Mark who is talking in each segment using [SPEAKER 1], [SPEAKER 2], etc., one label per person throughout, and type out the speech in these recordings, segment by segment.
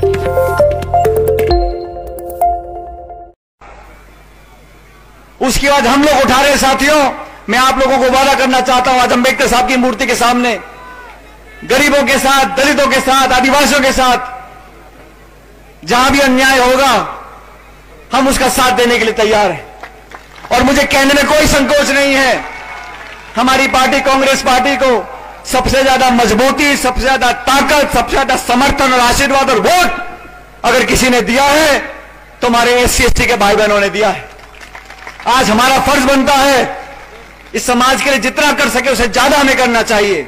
[SPEAKER 1] उसके बाद हम लोग उठा रहे साथियों, मैं आप लोगों को वादा करना चाहता हूं, आज अम्बेडकर साहब की मूर्ति के सामने गरीबों के साथ, दलितों के साथ, आदिवासियों के साथ जहां भी अन्याय होगा हम उसका साथ देने के लिए तैयार हैं। और मुझे कहने में कोई संकोच नहीं है, हमारी पार्टी कांग्रेस पार्टी को सबसे ज्यादा मजबूती, सबसे ज्यादा ताकत, सबसे ज्यादा समर्थन और आशीर्वाद और वोट अगर किसी ने दिया है तो हमारे एससी एसटी के भाई बहनों ने दिया है। आज हमारा फर्ज बनता है इस समाज के लिए जितना कर सके उसे ज्यादा हमें करना चाहिए।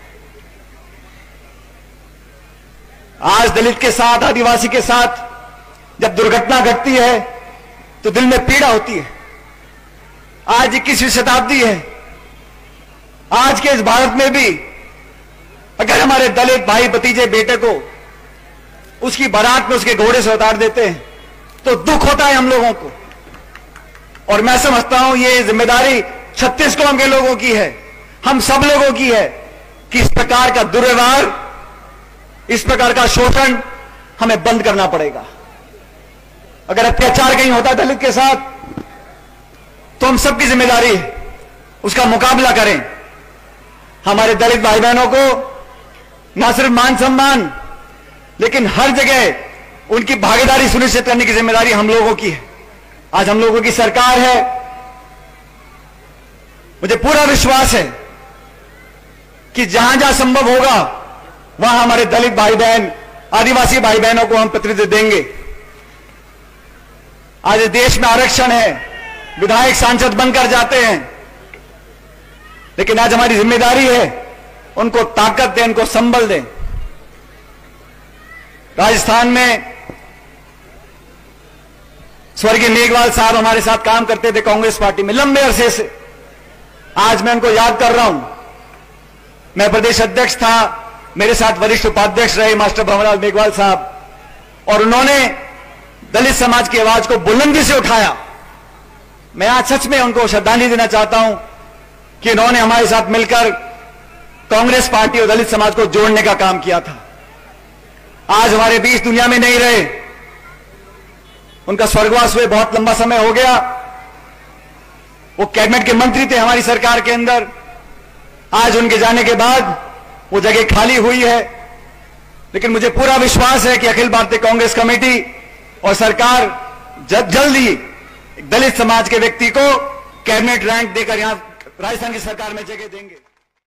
[SPEAKER 1] आज दलित के साथ, आदिवासी के साथ जब दुर्घटना घटती है तो दिल में पीड़ा होती है। आज 21वीं शताब्दी है, आज के इस भारत में भी अगर हमारे दलित भाई, भतीजे, बेटे को उसकी बारात में उसके घोड़े से उतार देते हैं तो दुख होता है हम लोगों को। और मैं समझता हूं ये जिम्मेदारी 36 कौम के लोगों की है, हम सब लोगों की है कि इस प्रकार का दुर्व्यवहार, इस प्रकार का शोषण हमें बंद करना पड़ेगा। अगर अत्याचार कहीं होता है दलित के साथ तो हम सबकी जिम्मेदारी है उसका मुकाबला करें। हमारे दलित भाई बहनों को न सिर्फ मान सम्मान लेकिन हर जगह उनकी भागीदारी सुनिश्चित करने की जिम्मेदारी हम लोगों की है। आज हम लोगों की सरकार है, मुझे पूरा विश्वास है कि जहां जहां संभव होगा वहां हमारे दलित भाई बहन, आदिवासी भाई बहनों को हम प्रतिनिधित्व देंगे। आज देश में आरक्षण है, विधायक सांसद बनकर जाते हैं, लेकिन आज हमारी जिम्मेदारी है उनको ताकत दें, उनको संबल दें। राजस्थान में स्वर्गीय मेघवाल साहब हमारे साथ काम करते थे कांग्रेस पार्टी में लंबे अरसे से। आज मैं उनको याद कर रहा हूं, मैं प्रदेश अध्यक्ष था, मेरे साथ वरिष्ठ उपाध्यक्ष रहे मास्टर भंवरलाल मेघवाल साहब, और उन्होंने दलित समाज की आवाज को बुलंदी से उठाया। मैं आज सच में उनको श्रद्धांजलि देना चाहता हूं कि उन्होंने हमारे साथ मिलकर कांग्रेस पार्टी और दलित समाज को जोड़ने का काम किया था। आज हमारे बीच दुनिया में नहीं रहे, उनका स्वर्गवास हुए बहुत लंबा समय हो गया। वो कैबिनेट के मंत्री थे हमारी सरकार के अंदर। आज उनके जाने के बाद वो जगह खाली हुई है, लेकिन मुझे पूरा विश्वास है कि अखिल भारतीय कांग्रेस कमेटी और सरकार जल्द ही दलित समाज के व्यक्ति को कैबिनेट रैंक देकर यहां राजस्थान की सरकार में जगह देंगे।